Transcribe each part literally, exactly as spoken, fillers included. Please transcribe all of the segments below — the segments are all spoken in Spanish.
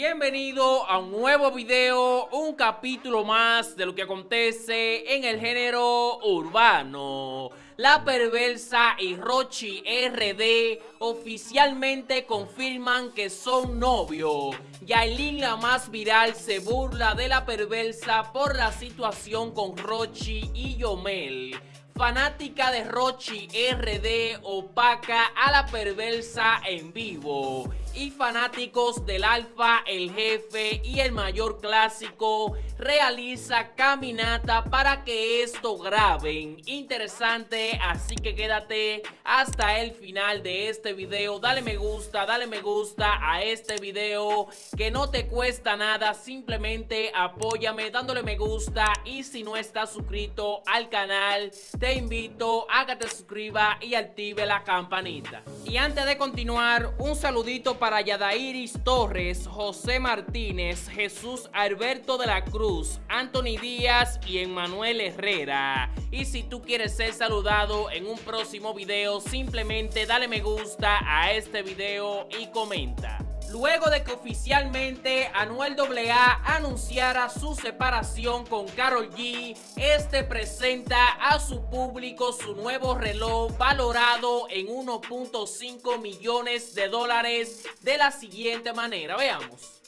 Bienvenido a un nuevo video, un capítulo más de lo que acontece en el género urbano. La Perversa y Rochy R D oficialmente confirman que son novios. Yailin, la más viral, se burla de La Perversa por la situación con Rochy y Yomel. Fanática de Rochy R D opaca a La Perversa en vivo. Y fanáticos del Alfa, el Jefe y el Mayor Clásico realiza caminata para que esto graben. Interesante, así que quédate hasta el final de este video. Dale me gusta, dale me gusta a este video, que no te cuesta nada. Simplemente apóyame dándole me gusta, y si no estás suscrito al canal, te invito a que te suscribas y active la campanita. Y antes de continuar, un saludito para Yadairis Torres, José Martínez, Jesús Alberto de la Cruz, Anthony Díaz y Emmanuel Herrera. Y si tú quieres ser saludado en un próximo video, simplemente dale me gusta a este video y comenta. Luego de que oficialmente Anuel doble A anunciara su separación con Karol G, este presenta a su público su nuevo reloj valorado en uno punto cinco millones de dólares de la siguiente manera. Veamos.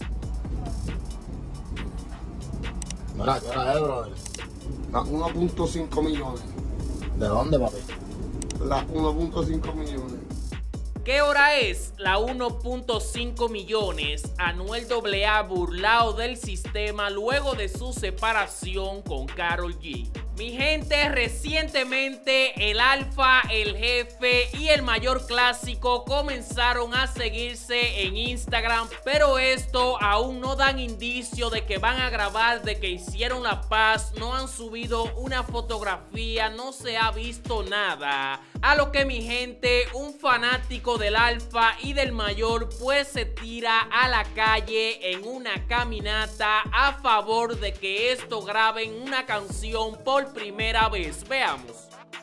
Mira, ¿qué hora es, brother? Las uno punto cinco millones. ¿De dónde, papi? Las uno punto cinco millones. ¿Qué hora es? La uno punto cinco millones. Anuel doble A burlado del sistema luego de su separación con Karol G. Mi gente, recientemente el Alfa, el Jefe y el Mayor Clásico comenzaron a seguirse en Instagram, pero esto aún no dan indicio de que van a grabar, de que hicieron la paz. No han subido una fotografía, no se ha visto nada. A lo que, mi gente, un fanático del Alfa y del Mayor pues se tira a la calle en una caminata a favor de que esto graben una canción por primera vez. Veamos.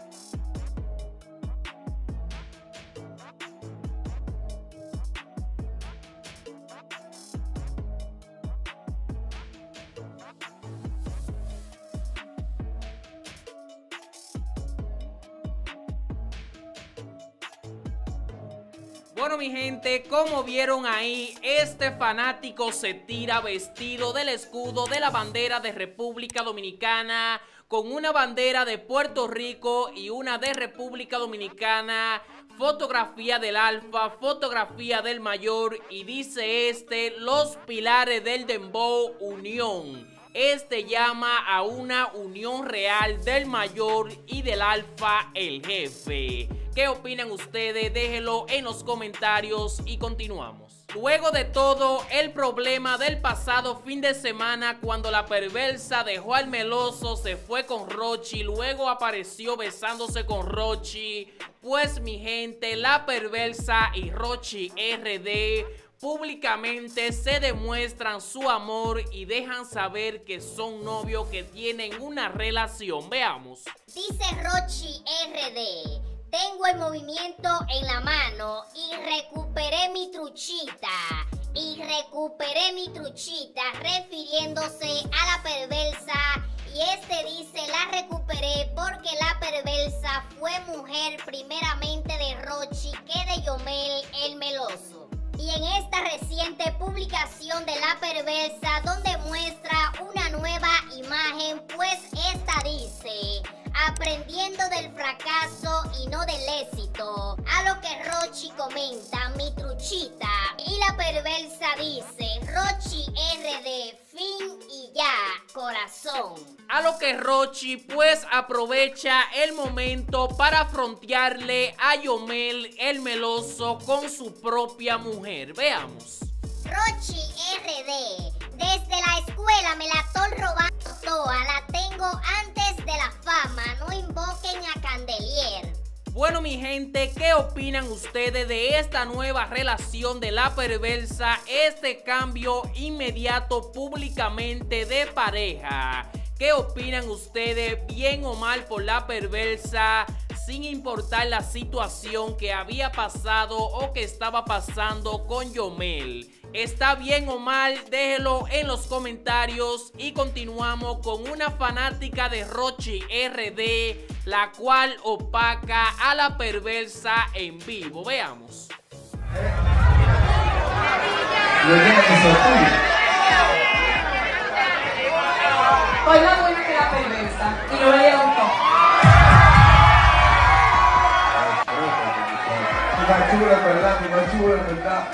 Bueno, mi gente, como vieron ahí, este fanático se tira vestido del escudo de la bandera de República Dominicana, con una bandera de Puerto Rico y una de República Dominicana, fotografía del Alfa, fotografía del Mayor, y dice este: los pilares del Dembow, unión. Este llama a una unión real del Mayor y del Alfa, el Jefe. ¿Qué opinan ustedes? Déjenlo en los comentarios y continuamos. Luego de todo el problema del pasado fin de semana, cuando La Perversa dejó al meloso, se fue con Rochy, luego apareció besándose con Rochy, pues mi gente, La Perversa y Rochy R D públicamente se demuestran su amor y dejan saber que son novios, que tienen una relación. Veamos. Dice Rochy R D: tengo el movimiento en la mano y recuperé mi truchita. Y recuperé mi truchita, refiriéndose a La Perversa. Y este dice: la recuperé porque La Perversa fue mujer primeramente de Rochy que de Yomel el meloso. Y en esta reciente publicación de La Perversa, donde muestra una nueva imagen, pues esta dice: aprendiendo del fracaso y no del éxito. A lo que Rochy comenta: mi truchita. Y La Perversa dice: Rochy R D, fin y ya, corazón. A lo que Rochy pues aprovecha el momento para frontearle a Yomel el meloso con su propia mujer. Veamos. Rochy R D: desde la escuela me la estoy robando toda, la tengo antes de la fama, no invoquen a Candelier. Bueno, mi gente, ¿qué opinan ustedes de esta nueva relación de La Perversa? Este cambio inmediato públicamente de pareja. ¿Qué opinan ustedes? ¿Bien o mal por La Perversa? Sin importar la situación que había pasado o que estaba pasando con Yomel. ¿Está bien o mal? Déjelo en los comentarios y continuamos con una fanática de Rochi R D, la cual opaca a la perversa en vivo. Veamos. Soy más buena que la perversa y no me dieron todo. Una chula, ¿verdad? Una chula, ¿verdad?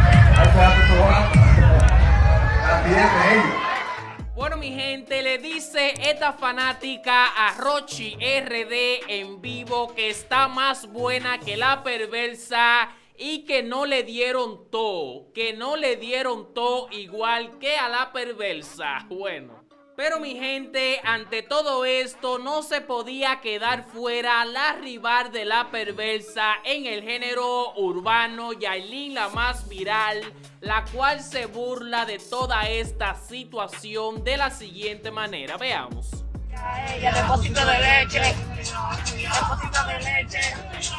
Bueno, mi gente, le dice esta fanática a Rochi R D en vivo que está más buena que la perversa y que no le dieron todo, que no le dieron todo igual que a la perversa. Bueno. Pero mi gente, ante todo esto no se podía quedar fuera la rival de la perversa en el género urbano, Yailin, la más viral, la cual se burla de toda esta situación de la siguiente manera. Veamos. Ella, depósito de leche, depósito de leche.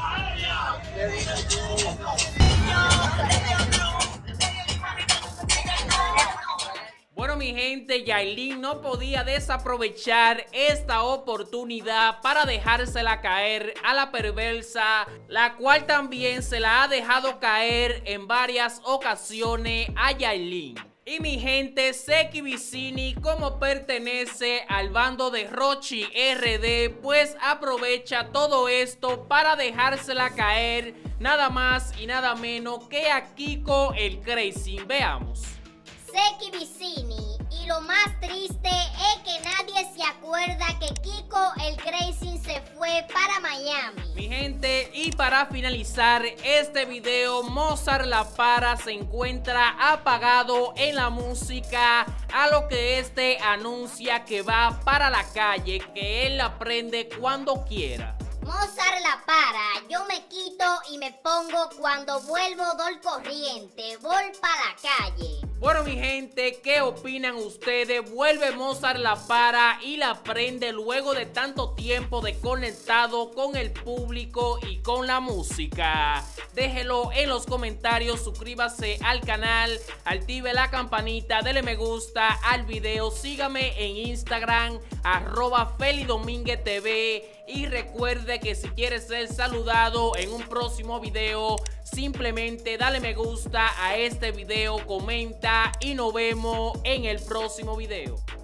Bueno, mi gente, Yailin no podía desaprovechar esta oportunidad para dejársela caer a la perversa, la cual también se la ha dejado caer en varias ocasiones a Yailin. Y mi gente, Seki Vicini, como pertenece al bando de Rochi R D, pues aprovecha todo esto para dejársela caer nada más y nada menos que a Kiko el Crazy. Veamos. Seki Vicini, y lo más triste es que nadie se acuerda que Kiko el Crazy se fue para Miami. Mi gente, y para finalizar este video, Mozart La Para se encuentra apagado en la música, a lo que este anuncia que va para la calle, que él la prende cuando quiera. Mozart La Para, yo me quito y me pongo cuando vuelvo del corriente, voy para la calle. Bueno, mi gente, ¿qué opinan ustedes? Vuelve Mozart La Para y la prende luego de tanto tiempo desconectado con el público y con la música. Déjelo en los comentarios, suscríbase al canal, active la campanita, dele me gusta al video, sígame en Instagram, arroba Feli Domínguez T V. Y recuerde que si quieres ser saludado en un próximo video, simplemente dale me gusta a este video, comenta y nos vemos en el próximo video.